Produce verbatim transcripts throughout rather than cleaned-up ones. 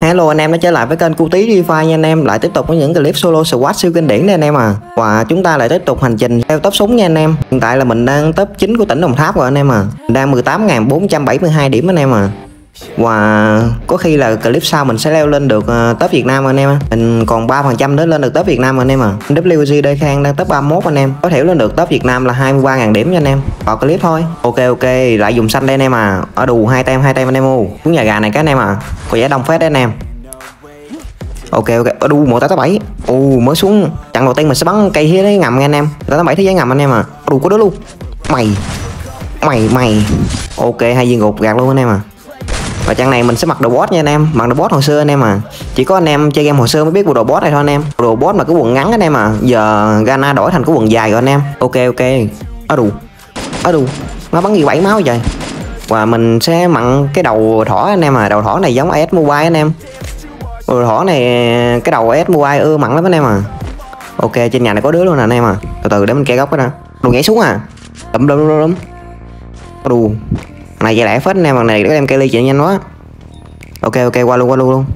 Hello anh em đã trở lại với kênh Cu Tí Free Fire nha anh em, lại tiếp tục với những clip solo squad siêu kinh điển đây anh em à. Và chúng ta lại tiếp tục hành trình theo top súng nha anh em. Hiện tại là mình đang top chín của tỉnh Đồng Tháp rồi anh em à. Mình đang mười tám nghìn bốn trăm bảy mươi hai điểm anh em à. Và có khi là clip sau mình sẽ leo lên được uh, top Việt Nam anh em. Mình còn ba phần trăm đến lên được top Việt Nam anh em à. vê giê Day Khang đang top ba mươi mốt anh em. Có thể lên được top Việt Nam là hai mươi ba nghìn điểm nha anh em. Vào clip thôi. Ok ok, lại dùng xanh đây anh em à. Ở đủ hai tem hai tem anh em ô. Xuống nhà gà này các anh em à. Có giá đông phết đấy anh em. Ok ok, ở đu một tám bảy. Ồ mới xuống. Trận đầu tiên mình sẽ bắn cây thế đấy ngầm nha anh em. tám tám bảy thế giới ngầm anh em à. Đủ có đứa luôn. Mày. Mày mày. Ok, hai viên gục gạt luôn anh em à. Và trận này mình sẽ mặc đồ boss nha anh em, mặc đồ boss hồi xưa anh em à. Chỉ có anh em chơi game hồi xưa mới biết bộ đồ boss này thôi anh em. Đồ boss mà cái quần ngắn anh em à. Giờ Gana đổi thành cái quần dài rồi anh em. Ok ok. Ở đù. Ở đù. Nó bắn gì bảy máu trời. Và mình sẽ mặn cái đầu thỏ anh em à. Đầu thỏ này giống a ét Mobile anh em. Đầu thỏ này cái đầu a ét Mobile ưa mặn lắm anh em à. Ok, trên nhà này có đứa luôn nè anh em à. Từ từ để mình kê góc cái nè. Đồ nhảy xuống à. Đấm đấm đấm đấm. Đù. Này vậy lẽ phết anh em, bằng này để em cây ly chạy nhanh quá. Ok ok, qua luôn qua luôn luôn.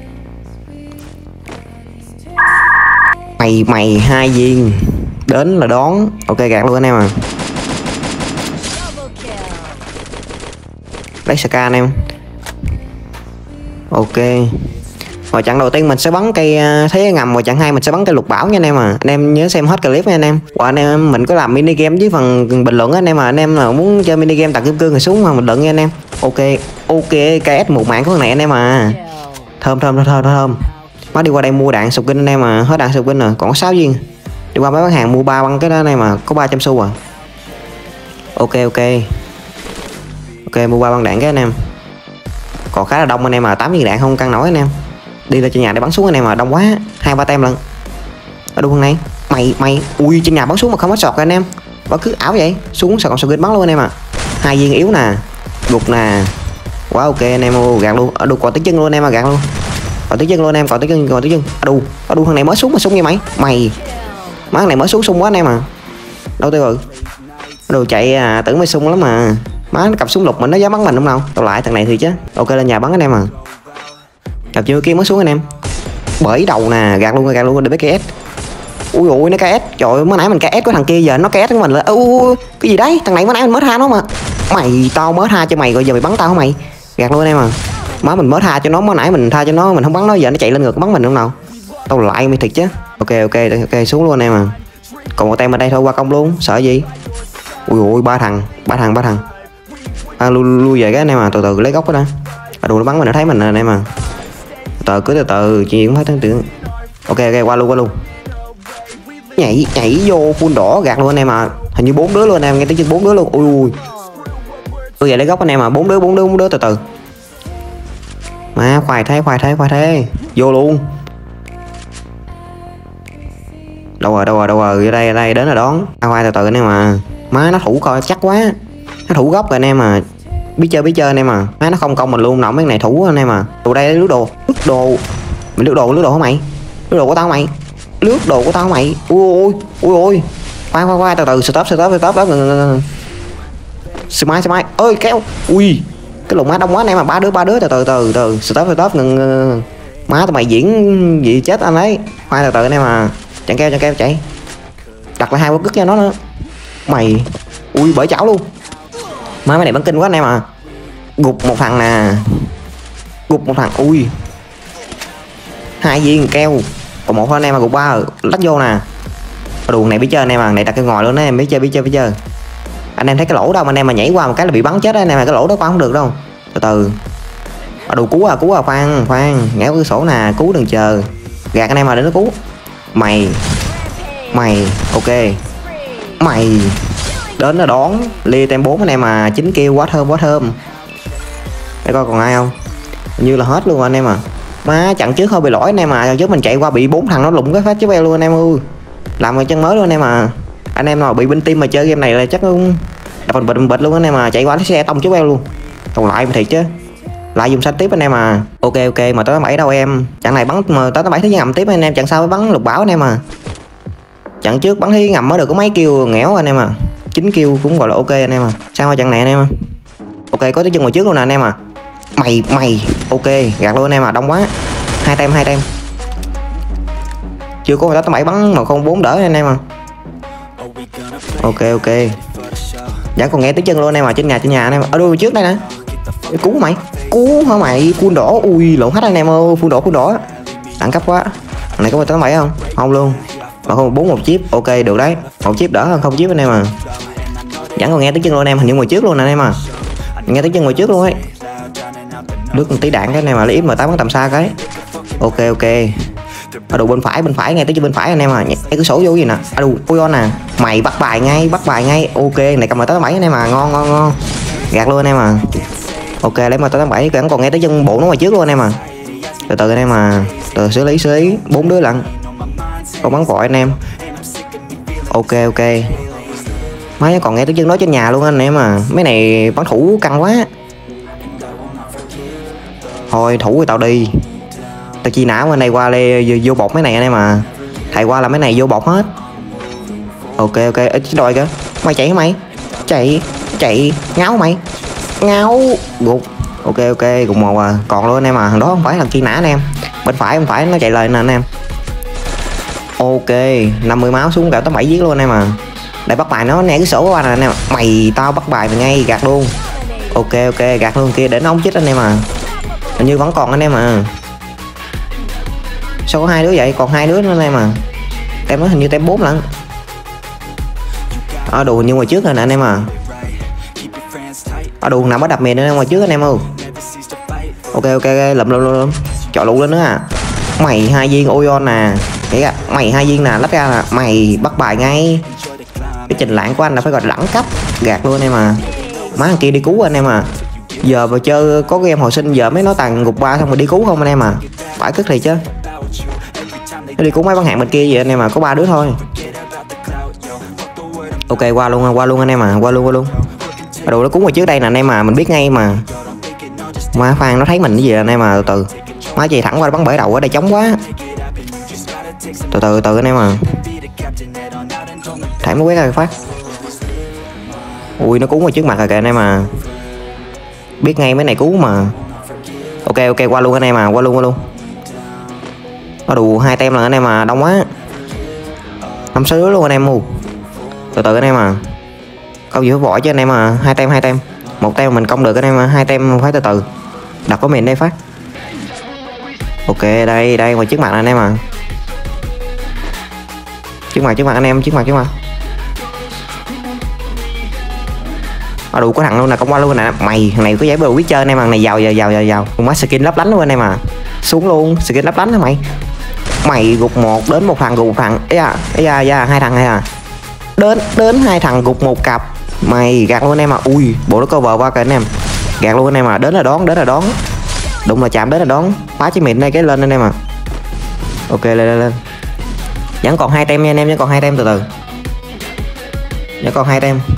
Mày mày hai viên. Đến là đón. Ok gạt luôn anh em à. Lấy Ska anh em. Ok. Rồi trận đầu tiên mình sẽ bắn cây thế ngầm, rồi trận hai mình sẽ bắn cây lục bảo nha anh em à. Anh em nhớ xem hết clip nha anh em. Và anh em mình có làm mini game với phần bình luận anh em à. Anh em nào muốn chơi mini game tặng kim cương thì xuống mà bình luận nha anh em. Ok ok, ca ét một mạng của con này anh em à. Thơm thơm thơm thơm. Má đi qua đây mua đạn sục kinh anh em à. Hết đạn sục kinh rồi, còn có sáu viên. Đi qua mấy bán hàng mua ba băng cái đó anh em à, có ba trăm xu à. Ok ok. Ok, mua ba băng đạn cái anh em. Còn khá là đông anh em à, tám viên đạn không căng nổi anh em. Đi lên trên nhà để bắn xuống anh em mà đông quá, hai ba tem lần. Ở đâu này? Mày mày, ui trên nhà bắn xuống mà không có sọt anh em. Bắn cứ ảo vậy, xuống sao còn sọt bắn luôn anh em à. Hai viên yếu nè, gục nè. Quá ok anh em, ô, gạt luôn. Ở đâu còn tiếng chân luôn anh em mà gạt luôn. Còn tiếng chân luôn anh em, còn tiếng chân, còn tiếng chân. Ở đâu? Ở đâu thằng này mới xuống mà súng như mày. Mày. Má thằng này mới xuống sung quá anh em à. Đâu tôi rồi. Ở đâu chạy à, tưởng mới sung lắm mà. Má nó cầm súng lục mình nó dám bắn mình không nào. Tao lại thằng này thì chứ. Ok lên nhà bắn anh em à. Gặp chưa kia mới xuống anh em. Bởi đầu nè, gạt luôn gạt luôn để bé ca ét. Ui ui nó ca ét. Trời ơi, mới nãy mình ca ét của thằng kia giờ nó ca ét của mình là ui cái gì đấy, thằng này mới nãy mình mới tha nó mà. Mày tao mới tha cho mày rồi giờ mày bắn tao hả mày? Gạt luôn anh em à. Má mình mới tha cho nó, mới nãy mình tha cho nó, mình không bắn nó giờ nó chạy lên ngược bắn mình không nào. Tao lại mày thiệt chứ. Ok ok ok, xuống luôn anh em à. Còn một tem ở đây thôi, qua công luôn, sợ gì. Ui ui ba thằng, ba thằng ba thằng. À, lui lui về cái anh em à, từ từ lấy góc đó đã. À, đồ nó bắn mình nó thấy mình anh em à. Từ cứ từ từ chuyện cũng phải tưởng tượng. Ok ok, qua luôn qua luôn. Nhảy nhảy vô full đỏ gạt luôn anh em à. Hình như bốn đứa luôn anh em, nghe tiếng trên bốn đứa luôn. Ui ui. Tôi về lấy góc anh em à, bốn đứa bốn đứa bốn đứa từ từ. Má khoai thế khoai thế khoai thế. Vô luôn. Đâu rồi đâu rồi đâu rồi, ở đây ở đây đến là đón. Khoai từ từ anh em à. Má nó thủ coi chắc quá. Nó thủ góc rồi anh em à. Biết chơi biết chơi anh em à. Má nó không công mình luôn, nọng mấy này thủ anh em à. Tụi đây lướt đồ, lướt đồ. Mày lướt đồ, lướt đồ hả mày? Lướt đồ của tao mày. Lướt đồ của tao mày. Ui ui, ui ui. Khoan khoan khoan, từ từ, stop stop stop đó. Smile smile. Ơi kéo. Ui. Cái lùng má đông quá anh em à, ba đứa ba đứa từ từ từ từ. Stop stop ngừng. Má tụi mày diễn gì chết anh ấy. Khoan từ từ anh em à. Chẳng keo chẳng keo chạy. Đặt lại hai quả cức cho nó nữa. Mày. Ui bởi chảo luôn. Má mấy này bắn kinh quá anh em à. Gục một thằng nè. Gục một thằng. Ui. Hai viên keo. Còn một thôi anh em mà, gục ba rồi. Lách vô nè. Đồ này biết chơi anh em à. Này đặt cái ngồi luôn đó em, biết chơi biết chơi biết chơi. Anh em thấy cái lỗ đâu mà anh em mà nhảy qua một cái là bị bắn chết đó anh em à. Cái lỗ đó qua không được đâu. Từ từ. Ở đồ cứu à cứu à, khoan khoan. Ngẽo cái sổ nè, cứu đừng chờ. Gạt anh em mà để nó cứu. Mày. Mày. Ok. Mày. Đến là đón lia tem bốn anh em mà, chín kêu quá thơm quá thơm. Để coi còn ai không. Hình như là hết luôn anh em à. Má chặn trước hơi bị lỗi anh em à, chặn trước mình chạy qua bị bốn thằng nó lụng cái phát chứ beo luôn anh em ơi. Làm người chân mới luôn anh em à. Anh em nào bị bên team mà chơi game này là chắc cũng đập bịch bịch luôn anh em à, chạy qua cái xe tông chứ beo luôn. Còn lại thiệt chứ. Lại dùng xanh tiếp anh em à. Ok ok, mà tới bảy đâu em. Trận này bắn mà tới bảy thế ngầm tiếp anh em, trận sau mới bắn lục bảo anh em à. Trận trước bắn thí ngầm mới được có mấy kêu nghẽo anh em à. chín kêu cũng gọi là ok anh em à. Sao qua trận này anh em à. Ok có tiếng chân ngồi trước luôn nè anh em à. Mày mày ok, gạt luôn anh em à, đông quá. Hai tem hai tem. Chưa có tám bảy bắn mà không bốn đỡ anh em à. Ok ok. Vẫn còn nghe tiếng chân luôn anh em à, trên nhà trên nhà anh em. Ở đâu trước đây nè. Cú mày. Cú hả mày, phun đỏ. Ui lộn hết anh em ơi, phun đỏ phun đỏ. Đẳng cấp quá. Này có tám bảy không? Không luôn. Mà không bốn một chip. Ok được đấy. Một chip đỡ hơn không chip anh em à. Vẫn còn nghe tiếng chân luôn anh em, hình như ngồi trước luôn nè anh em à. Nghe tiếng chân ngồi trước luôn ấy. Nước một tí đạn cái này mà lấy M tám bắn tầm xa cái. Ok ok. Ở đồ bên phải bên phải nghe tiếng chân bên phải anh em à. Cái sổ vô gì nè. Ở đồ Oyon nè. Mày bắt bài ngay, bắt bài ngay. Ok này cầm M tám bảy anh em à, ngon ngon ngon. Gạt luôn anh em à. Ok lấy M tám bảy vẫn còn nghe tiếng chân bộ nó ngoài trước luôn anh em à. Từ từ anh em à, từ xử lý xử lý bốn đứa lận. Không bắn vội anh em. Ok ok. Mấy còn nghe tiếng chân nói trên nhà luôn anh em à. Mấy này bắn thủ căng quá. Thôi thủ rồi tao đi. Tao chi não bên này qua đây vô bọc mấy này anh em à. Thầy qua là mấy này vô bọc hết. Ok ok, ít đòi kìa. Mày chạy hả mày? Chạy, chạy, ngáo mày. Ngáo, gục. Ok ok, gục một à. Còn luôn anh em à, thằng đó không phải là chi nã anh em. Bên phải không phải nó chạy lời nè anh em. Ok, năm mươi máu xuống cả tám bảy giết luôn anh em à. Để bắt bài nó nè cái sổ qua nè anh em. Mày tao bắt bài mày ngay, gạt luôn. Ok ok, gạt luôn kia để nó không chết anh em à. Hình như vẫn còn anh em à. Sao có hai đứa vậy? Còn hai đứa nữa anh em à. Tem nó hình như tem bốn lận. Ở đồ như ngoài trước rồi nè anh em à. Ở đồ nào bắt đập mền nữa ngoài trước anh em ơi. Ok ok, lụm lụm lụm. Chọn lụ lên nữa à. Mày hai viên Oyon nè. Kìa, mày hai viên nè, lách ra nè. Mày bắt bài ngay. Cái trình lạng của anh là phải gọi là đẳng cấp. Gạt luôn anh em à. Má thằng kia đi cứu anh em à. Giờ mà chơi có game hồi sinh giờ mới nói tàn gục ba xong rồi đi cứu không anh em à. Phải tức thì chứ. Nó đi cứu mấy bắn hạng bên kia vậy anh em à, có ba đứa thôi. Ok qua luôn qua luôn anh em à, qua luôn qua luôn. Đồ nó cúng ở trước đây nè anh em à, mình biết ngay mà. Má Phan nó thấy mình cái gì anh em à, từ từ. Má chạy thẳng qua bắn bể đầu ở đây trống quá. Từ từ từ anh em à. Thảy mới quét ra phát. Ui nó cúng ở trước mặt rồi kìa anh em à. Biết ngay mấy này cứu mà. Ok ok qua luôn anh em à, qua luôn qua luôn. Có đủ hai tem là anh em à, đông quá. Năm sáu đứa luôn anh em u. Từ từ anh em à. Không giữ vội chứ anh em à, hai tem hai tem. Một tem mình công được anh em à, hai tem phải từ từ. Đặt có miền đây phát. Ok đây đây ngoài trước mặt anh em à. Trước mặt trước mặt anh em, trước mặt trước mặt. Ở đủ có thằng luôn nè, công qua luôn nè. Mày thằng này có giải bờ biết chơi anh em, thằng này giàu giàu giàu giàu giàu. Má skin lấp lánh luôn anh em à. Xuống luôn, skin lấp lánh hả mày. Mày gục một đến một thằng gục một thằng. Ê à, ê à, ê à, hai thằng hay à. Đến đến hai thằng gục một cặp. Mày gạt luôn anh em à. Ui, bộ nó cover qua kìa anh em. Gạt luôn anh em à, đến là đón, đến là đón. Đụng là chạm đến là đón. Phá chiếc miệng đây cái lên anh em à. Ok lên lên lên. Vẫn còn hai tem nha anh em, vẫn còn hai tem từ từ. Vẫn còn hai tem.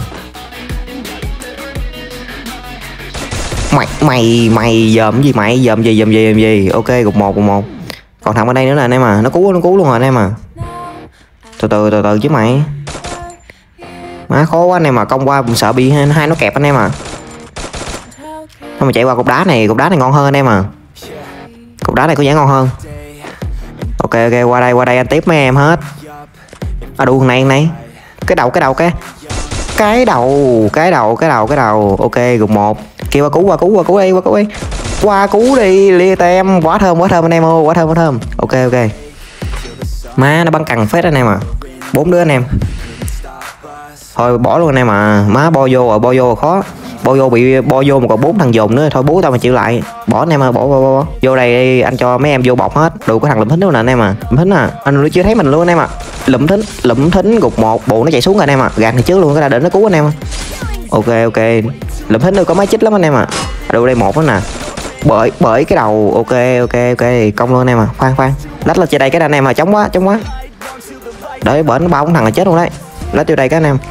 Mày mày mày dòm gì mày, dòm gì dòm gì dòm gì. Ok gục một gục một. Còn thằng bên đây nữa là anh em à, nó cứu nó cứu luôn rồi anh em à. Từ từ từ từ chứ mày. Má khó quá anh em mà, công qua sợ bị hai nó kẹp anh em à. Thôi mà chạy qua cục đá này, cục đá này ngon hơn anh em à. Cục đá này có vẻ ngon hơn. Ok ok qua đây qua đây anh tiếp mấy em hết. À đu thằng này thằng này. Cái đầu cái đầu cái. Cái đầu cái đầu cái đầu cái đầu. Ok gục một. Kêu qua cứu qua cứu qua cứu đi qua cứu đi. Qua cứu đi lia tem, quá thơm quá thơm anh em ơi, quá thơm quá thơm. Ok ok. Má nó bắn cằn phết anh em à. Bốn đứa anh em. Thôi bỏ luôn anh em à. Má bo vô rồi bo vô rồi khó. Bo vô bị bo vô mà còn bốn thằng dồn nữa thôi bố tao mà chịu lại. Bỏ anh em ơi, bỏ bỏ bỏ. Vô đây anh cho mấy em vô bọc hết. Đủ có thằng lụm thính đâu nè anh em à. Lụm thính à. Anh nó chưa thấy mình luôn anh em à. Lụm thính, lụm thính gục một, bộ nó chạy xuống rồi anh em à. Gạt thì trước luôn cái là để nó cứu anh em. Ok ok. Lụm thính đâu có máy chích lắm anh em à. Đâu đây một đó nè. Bởi bởi cái đầu. Ok ok ok, công luôn anh em à. Khoan khoan. Lách lên trên đây cái anh em à, chống quá, chống quá. Đợi bển nó bao thằng là chết luôn đấy. Lách vô đây các anh em.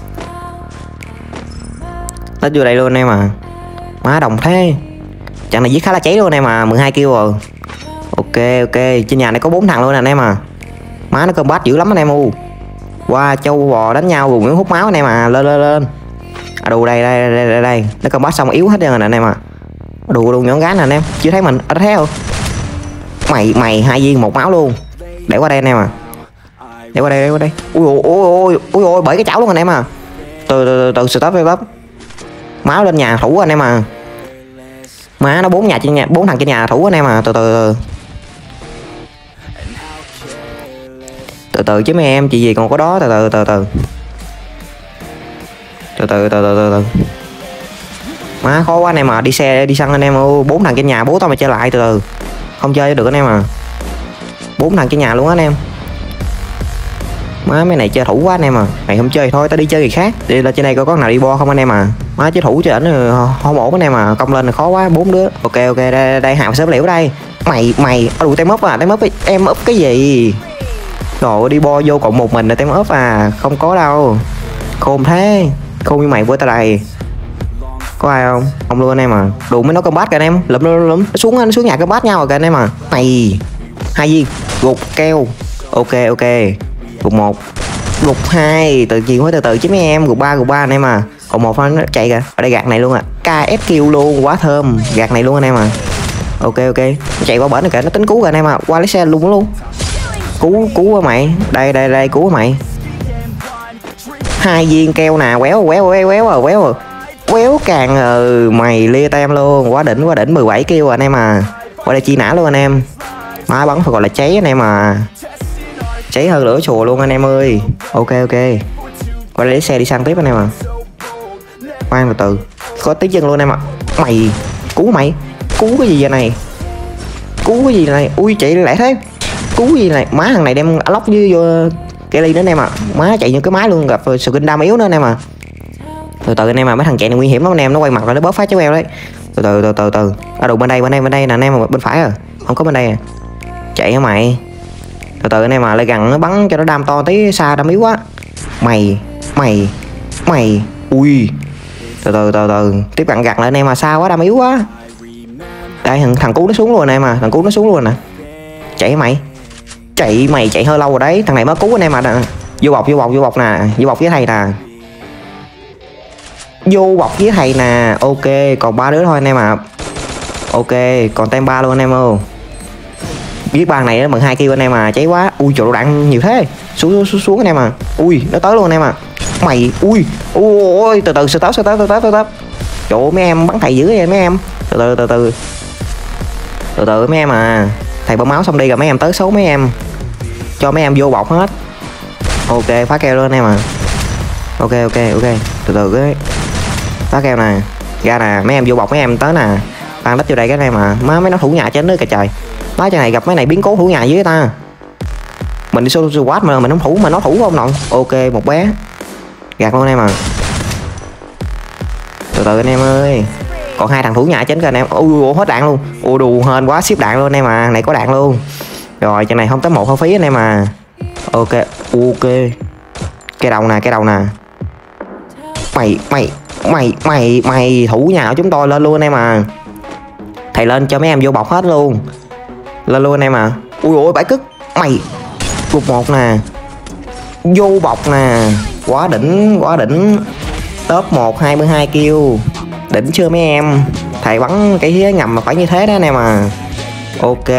Lách vô đây luôn anh em à. Má đồng thế. Trận này giết khá là cháy luôn anh em à, mười hai kill rồi. Ok ok, trên nhà này có bốn thằng luôn nè anh em à. Má nó combat dữ lắm anh em u. Qua wow, châu bò đánh nhau cùng những hút máu anh em à, lên lên lên. À đâu đây đây đây đây đây. Nó combat xong yếu hết rồi nè anh em à. Đủ đủ nhọn gái nè anh em, chưa thấy mình, anh thấy không? Mày mày hai viên một máu luôn. Để qua đây anh em à. Để qua đây, để qua đây. Ui ôi ôi ui ôi bởi cái chảo luôn anh em à. Từ từ từ stop stop. Máu lên nhà thủ anh em à. Má nó bốn nhà trên nhà, bốn thằng trên nhà thủ anh em à. Từ từ từ từ chứ mấy em, chị gì còn có đó. Từ từ từ từ từ từ từ từ từ từ má khó quá anh em à. Đi xe đi săn anh em ơi, bốn thằng trên nhà bố tao mà chơi lại. Từ từ không chơi được anh em à. Bốn thằng trên nhà luôn á anh em. Má mấy này chơi thủ quá anh em à. Mày không chơi thôi tao đi chơi người khác. Đi lên trên đây coi có nào đi bo không anh em à. Má chơi thủ chơi ảnh không ổn anh em à. Công lên là khó quá bốn đứa. Ok ok đây, đây hàm sớm liễu đây. Mày mày đủ tay mấp à. Tay mấp em úp cái gì. Rồi đi bo vô cộng một mình là tay úp à. Không có đâu. Khôn thế. Khôn như mày với tao đây. Có ai không? Không luôn anh em à. Đủ mới nói combat kìa anh em. Lụm lụm lụm xuống anh xuống nhà combat nhau rồi kìa anh em à. Này hai viên gục keo. Ok ok gục một gục hai tự nhiên quá từ từ chứ mấy em. Gục ba gục ba anh em à. Còn một nó chạy kìa. Ở đây gạt này luôn à. ca ép kill luôn quá thơm. Gạt này luôn anh em à. Ok ok nó chạy qua bển này kìa. Nó tính cứu kìa anh em à. Qua lấy xe luôn luôn. Cứu cứu quá mày. Đây đây đây cứu mày. Hai viên keo nè. Quéo quéo quéo quéo rồi quéo rồi. Quéo càng ừ, mày lia tem luôn. Quá đỉnh quá đỉnh. Mười bảy kêu anh em à. Qua đây chi nã luôn anh em. Má bắn phải gọi là cháy anh em à. Cháy hơn lửa chùa luôn anh em ơi. Ok ok qua đây lấy xe đi săn tiếp anh em à. Khoan từ từ có tiếng chân luôn anh em ạ. Mày cứu mày cứu cái gì vậy này. Cứu cái gì này. Ui chạy lại thế. Cứu gì này. Má thằng này đem lóc với vô cái ly nữa anh em ạ. Má chạy như cái máy luôn. Gặp skin đam yếu nữa anh em à. Từ từ anh em à. Mấy thằng chạy này nguy hiểm lắm anh em. Nó quay mặt rồi nó bóp phát chéo eo đấy. Từ từ từ từ từ à, đủ bên đây bên đây bên đây nè anh em. Bên phải à. Không có bên đây à. Chạy hả mày. Từ từ anh em mà lại gần nó bắn cho nó đam to tí. Xa đam yếu quá. Mày mày mày ui. Từ từ từ từ tiếp cận gặt lại anh em mà. Xa quá đam yếu quá. Đây thằng thằng cú nó xuống luôn anh em à. Thằng cú nó xuống luôn nè. Chạy mày. Chạy mày chạy hơi lâu rồi đấy. Thằng này mới cứu anh em mà. Vô bọc vô bọc vô bọc nè. Vô bọc với thầy nè. Vô bọc với thầy nè. Ok còn ba đứa thôi anh em à. Ok còn tem ba luôn anh em ơi. Biết bàn này nó bằng hai kêu anh em à. Cháy quá. Ui chỗ đạn nhiều thế. Xuống xuống xuống anh em à. Ui nó tới luôn anh em à. Mày ui ui từ từ sơ tớp sơ tớp sơ tớp sơ tớp. Chỗ mấy em bắn thầy dữ vậy mấy em. Từ từ từ từ từ từ mấy em à. Thầy bơm máu xong đi rồi mấy em tới số mấy em. Cho mấy em vô bọc hết. Ok phá keo luôn anh em à. Ok ok ok từ từ cái phá keo nè. Ra nè mấy em vô bọc mấy em tới nè. Ban đất vô đây cái này mà. Má mấy nó thủ nhà trên nữa kìa trời. Nói cho này gặp mấy này biến cố thủ nhà dưới ta. Mình đi solo squad mà mình không thủ mà nó thủ không nọng. Ok một bé. Gạt luôn anh em à. Từ từ anh em ơi. Còn hai thằng thủ nhà chính kìa anh em. Ui hết đạn luôn. Ui đù hên quá ship đạn luôn anh em à. Này có đạn luôn. Rồi trên này không tới một không phí anh em à. Ok ok. Cái đầu nè cái đầu nè. Mày mày mày mày mày thủ nhà của chúng tôi lên luôn anh em à. Thầy lên cho mấy em vô bọc hết luôn. Lên luôn anh em à. Ui ôi bãi cức. Mày gục một nè. Vô bọc nè. Quá đỉnh quá đỉnh. Top một hai mươi hai kill. Đỉnh chưa mấy em. Thầy bắn cái hía ngầm mà phải như thế đó anh em à. Ok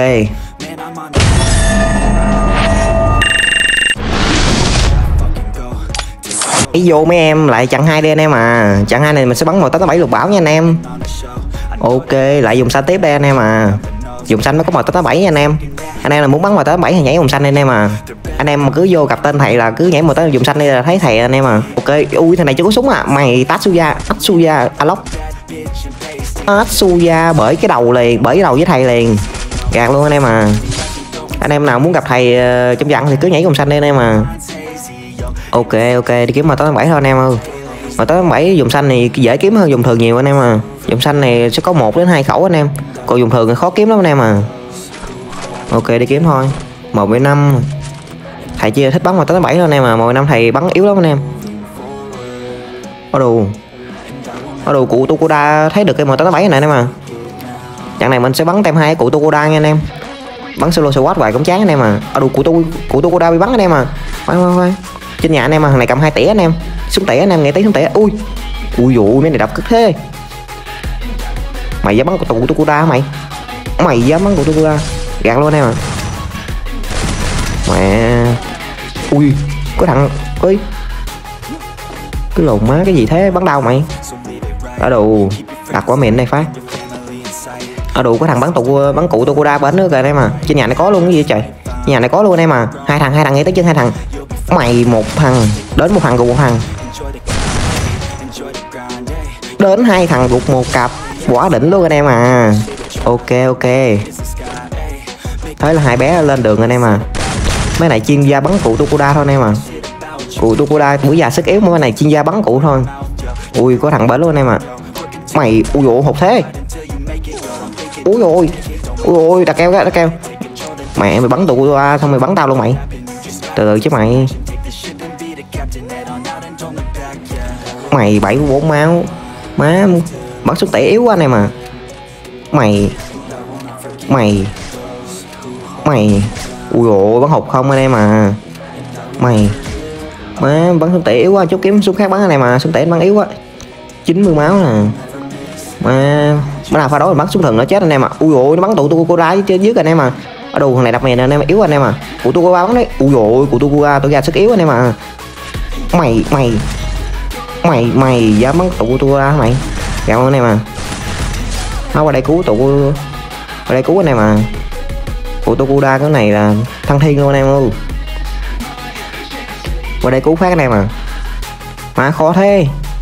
ý vô mấy em lại chặn hai đi anh em à. Chặn hai này mình sẽ bắn một tám bảy lục bảo nha anh em. Ok lại dùng xanh tiếp đây anh em à. Dùng xanh nó có một tám bảy nha anh em. Anh em là muốn bắn một tám bảy thì nhảy dùng xanh anh em à. Anh em mà cứ vô gặp tên thầy là cứ nhảy một tới dùng xanh đi là thấy thầy anh em à. Ok ui thằng này chưa có súng à. Mày Tatsuya Tatsuya Alok Tatsuya bởi cái đầu liền. Bởi cái đầu với thầy liền. Gạt luôn anh em à. Anh em nào muốn gặp thầy uh, trong dặn thì cứ nhảy dùng xanh đi anh em à. Ok ok đi kiếm một tám bảy thôi anh em ơi. Một tám bảy dùng xanh thì dễ kiếm hơn dùng thường nhiều anh em à. Dùng xanh này sẽ có một đến hai khẩu anh em. Còn dùng thường thì khó kiếm lắm anh em à. Ok đi kiếm thôi. Một với năm. Thầy chia thích bắn một tám bảy thôi anh em à. Một với năm thầy bắn yếu lắm anh em. Có đồ. Có đồ cụ Tokoda thấy được cái một tám bảy này anh em à. Trận này mình sẽ bắn tem hai cụ Tokoda nha anh em. Bắn solo squad vài cũng chán anh em à. Ở đồ cụ tu cụ Tokoda bị bắn anh em à. Khoan khoan khoan. Trên nhà anh em à. Thằng này cầm hai tỉa anh em. Súng tỉa anh em nghe tiếng súng tỉa. Ui. Ui dụ mấy này đập cực thế. Mày dám bắn tụ tôi ra mày? Mày dám bắn tụ tôi ra? Gạt luôn em à. Mẹ. Ui, có thằng ơi. Cái lồn má cái gì thế, bắn đau mày. Ở đồ đặt quả mìn này phát. Ở đồ có thằng bắn tụ bắn cụ tôi ra bến nữa kìa em à. Trên nhà này có luôn cái gì trời. Trên nhà này có luôn em à. Hai thằng hai thằng ngay tới chân hai thằng. Mày một thằng, đến một thằng gục một thằng. Đến hai thằng gục một cặp, quá đỉnh luôn anh em à. Ok ok. Thế là hai bé lên đường anh em à. Mấy này chuyên gia bắn cụ Tokuda thôi anh em à. Cụ Tokuda bữa già sức yếu, mấy này chuyên gia bắn cụ thôi. Ui có thằng bến luôn anh em à. Mày ui dụ hụt thế. Ui ôi. Ui ôi đặt keo cái đặt keo. Mẹ mày bắn Tokuda xong mày bắn tao luôn mày. Từ từ chứ mày. Mày bảy bốn máu. Má bắn súng tỉ yếu quá anh em à. Mày Mày Mày ui dồi bắn hụt không anh em à. Mày má bắn súng tỉ yếu quá, chút kiếm súng khác bắn anh em mà. Súng tỉ bắn yếu quá, chín mươi máu nè. Mà mới nào pha đấu bắn súng thần nó chết anh em à. Ui dồi nó bắn tụ tôi cô ra chứ dưới anh em à. Ở đồ thằng này đập mày anh em yếu anh em à. Của tôi cô bắn đấy. Ui dồi của tôi cô ra tôi ra sức yếu anh em à. Mày mày Mày mày dám bắn tụ tôi ra mày. Gạo anh em à. Nó qua đây cứu tụ qua đây cứu anh em à. Của Tokuda cái này là thăng thiên luôn anh em ơi. Qua đây cứu phát anh em à. Má khó thế.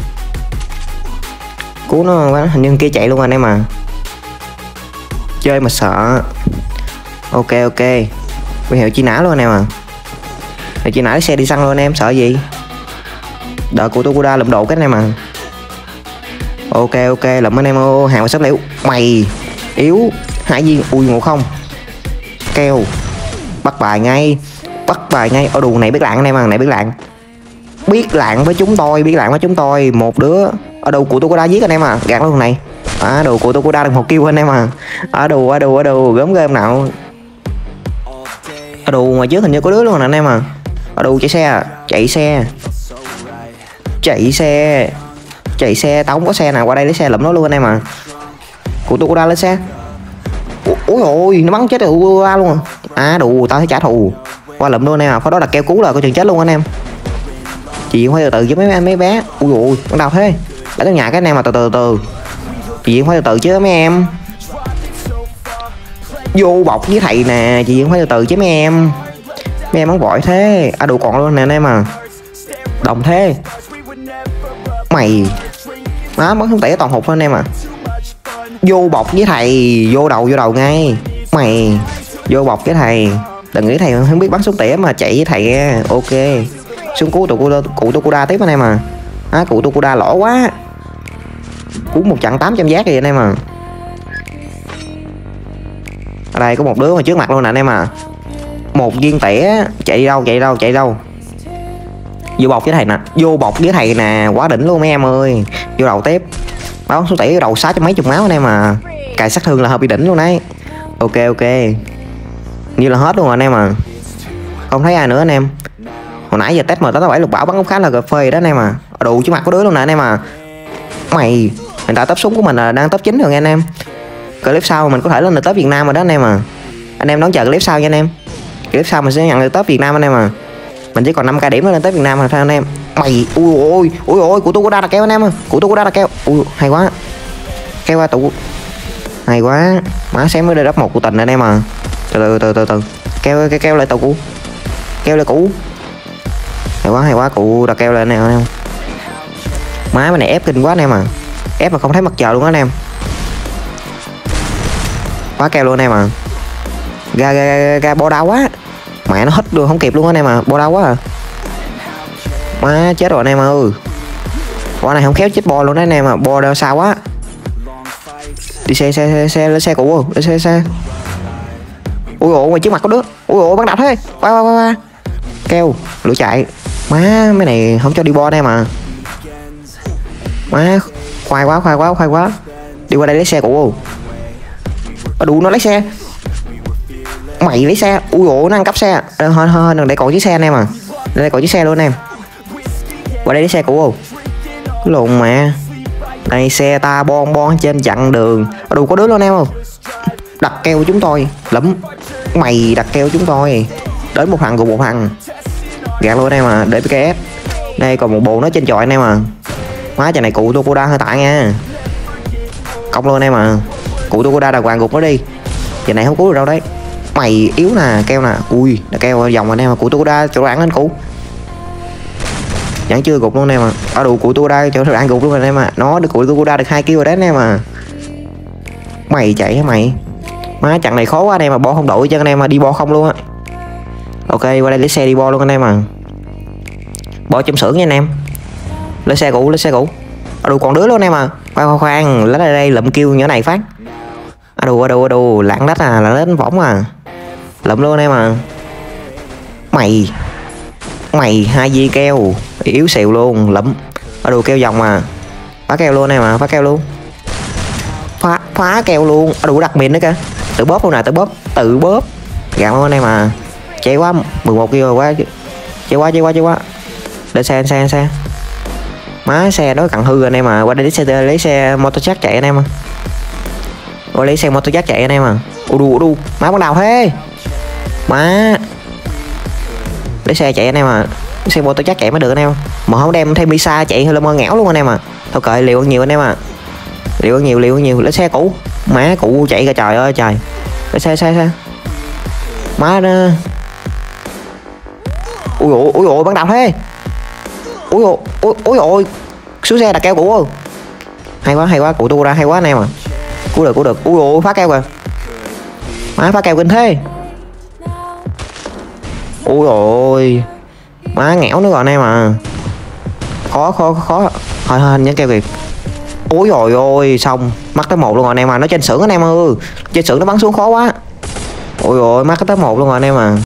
Cứu nó hình như kia chạy luôn anh em à. Chơi mà sợ. Ok ok. Quy hiệu chi nã luôn anh em à. Hiệu chi nã xe đi săn luôn anh em, sợ gì. Đợi của Tokuda lụm độ cái anh em à. Ok ok lụm anh em ơi, hàng sắp liễu. Mày yếu hai viên. Ui ngộ không. Keo bắt bài ngay, bắt bài ngay. Ở đù này biết lạng anh em à, này biết lạng, biết lạng với chúng tôi, biết lạng với chúng tôi. Một đứa ở đầu của tôi có đá giết anh em à, gạt luôn này. À đồ của tôi có đá được một kêu anh em à. Ở đồ ở đồ ở đồ gớm game nào. Ở đồ ngoài trước hình như có đứa luôn nè anh em à. Ở đồ chạy xe chạy xe chạy xe chạy xe tao không có xe nào, qua đây lấy xe lụm nó luôn anh em à. Của tôi có đá lấy xe. Ôi ôi nó bắn chết được ra luôn. À đủ tao thấy trả thù qua lụm luôn em à. Phó đó đặt keo cứu là coi chừng chết luôn anh em. Chị phải từ từ với mấy mấy bé. Ui ui con đau thế. Để tới nhà cái anh em mà từ từ từ. Chị phải từ từ chứ mấy em. Vô bọc với thầy nè. Chị phải từ từ chứ mấy em. Mấy em bắn vội thế. À đủ còn luôn nè anh em à. Đồng thế. Mày má bắn không tẩy toàn hụt anh em à. Vô bọc với thầy, vô đầu vô đầu ngay. Mày vô bọc với thầy, đừng nghĩ thầy không biết bắn súng tỉa mà chạy với thầy. Ok súng cứu tụ cụ Tokuda tiếp anh em à. Á cụ Tokuda lỗ quá, cứu một trận tám trăm giác gì anh em à. Ở đây có một đứa mà trước mặt luôn nè anh em à. Một viên tỉa chạy đi đâu chạy đi đâu chạy đi đâu. Vô bọc với thầy nè, vô bọc với thầy nè, quá đỉnh luôn mấy em ơi. Vô đầu tiếp, báo số tỷ đầu sáu trăm mấy chục máu anh em à. Cài sát thương là hơi bị đỉnh luôn đấy. Ok ok như là hết luôn rồi anh em à. Không thấy ai nữa anh em. Hồi nãy giờ test M tám bảy lục bảo bắn khá là cà phê đó anh em à. Đủ chứ mặt có đứa luôn nè anh em à. Mày hiện tại top súng của mình là đang top chín rồi nha anh em. Clip sau mình có thể lên được top Việt Nam rồi đó anh em à. Anh em đón chờ clip sau nha anh em. Clip sau mình sẽ nhận được top Việt Nam anh em à. Mình chỉ còn năm k điểm nữa lên tới Việt Nam rồi thôi anh em. Mày ui ôi ui ôi của tôi có đa là keo anh em ơi. Của tôi có đa là keo. Ui hay quá. Keo qua tụ. Hay quá. Má xém mới đây đắp một của tình anh em à. Từ từ từ từ từ. Keo keo, keo lại tụ cũ. Keo lại cũ. Hay quá hay quá cụ đặt keo lên này anh em. Má cái này ép kinh quá anh em à. Ép mà không thấy mặt trời luôn á anh em. Quá keo luôn anh em à. Ga ga ga, ga bo đau quá. Mẹ nó hít luôn không kịp luôn anh em à. Bo đau quá à. Má chết rồi anh em ơi. Quả này không khéo chết bo luôn đó anh em à. Bo đau sao quá. Đi xe xe xe xe lên xe cũ lên xe xe. Ui ôi ngoài trước mặt có đứa. Ui ôi bắn đạp thế. Qua qua qua. Keo lửa chạy. Má mấy này không cho đi bo đây mà. Má khoai quá khoai quá khoai quá. Đi qua đây lấy xe cũ. Ở đủ nó lấy xe. Mày lấy xe. Ui ôi nó ăn cắp xe. Hơn hơn hơn đừng để còn chiếc xe anh em à. Đây còn chiếc xe luôn anh em. Qua đây lấy xe cũ. Cái lộn mà. Đây xe ta bon bon trên chặng đường. Ở đâu có đứa luôn em không? Đặt keo chúng tôi lắm. Mày đặt keo chúng tôi. Đến một thằng cùng một thằng. Gạt luôn em à, để pê ca ét. Đây còn một bộ nó trên chọi anh em à. Má trời này cụ Tokoda hơi tại nha. Cong luôn em à. Cụ Tokoda đàng hoàng gục nó đi. Giờ này không cứu được đâu đấy. Mày yếu nè, keo nè. Ui, là keo vòng anh em à. Cụ Tokoda chỗ đoạn anh cụ. Vẫn chưa gục luôn em à. Ở đủ cụ Tokoda chỗ đoạn gục luôn anh em à. Nó được cụ Tokoda được hai kill rồi đấy anh em à. Mày chạy hả mày? Má chặng này khó quá anh em mà bo không đổi cho anh em mà đi bo không luôn á. Ok qua đây lấy xe đi bo luôn anh em à. Bo trong xưởng nha anh em. Lấy xe cũ lấy xe cũ. Ở đâu còn đứa luôn anh em à. Khoan khoan khoan lấy đây đây lụm kêu nhỏ này phát. Ở đâu ở đâu ở đâu lạng đất à là đến võng à. Lụm luôn anh em à. Mày mày hai viên keo yếu xìu luôn lụm. Ở đâu keo vòng mà phá keo luôn anh em à. Phá keo luôn. Phá phá keo luôn. Ở đâu đặt miền nữa kìa. Tự bóp luôn nè tự bóp tự bóp. Gạo luôn anh em à. Chạy quá mười một kia rồi quá. Chạy quá chạy quá chạy quá. Để xe xe xe. Má xe đó cặn hư anh em à. Qua đây lấy xe lấy xe motor jack chạy anh em à. Qua lấy xe motor jack chạy anh em à. U đu u đu má bắt đầu thế. Má lấy xe chạy anh em à. Xe motor jack chạy mới được anh em. Mà không đem thêm Misa chạy hơi là mơ ngẽo luôn anh em à. Thôi cởi liều nhiều anh em à. Liều nhiều liều nhiều lấy xe cũ. Má cũ chạy cả trời ơi trời. Lấy xe xe xe. Má nó. Ui ôi ui ôi bắt đầu thế. Ui ôi ui ui ôi xuống xe đặt keo cũ không? Hay quá hay quá cụ tu ra hay quá anh em à. Cứu được cứu được. Ui ôi phá keo kìa. Má phá keo kinh thế. Ui ôi má ngẽo nữa rồi anh em à. Khó khó khó. Thôi thôi nhấn keo kìa. Ôi rồi ôi xong mắc tới một luôn rồi anh em à. Nó trên xưởng anh em ơi. Trên xưởng nó bắn xuống khó quá. Ôi ôi mắc tới một luôn rồi anh em à.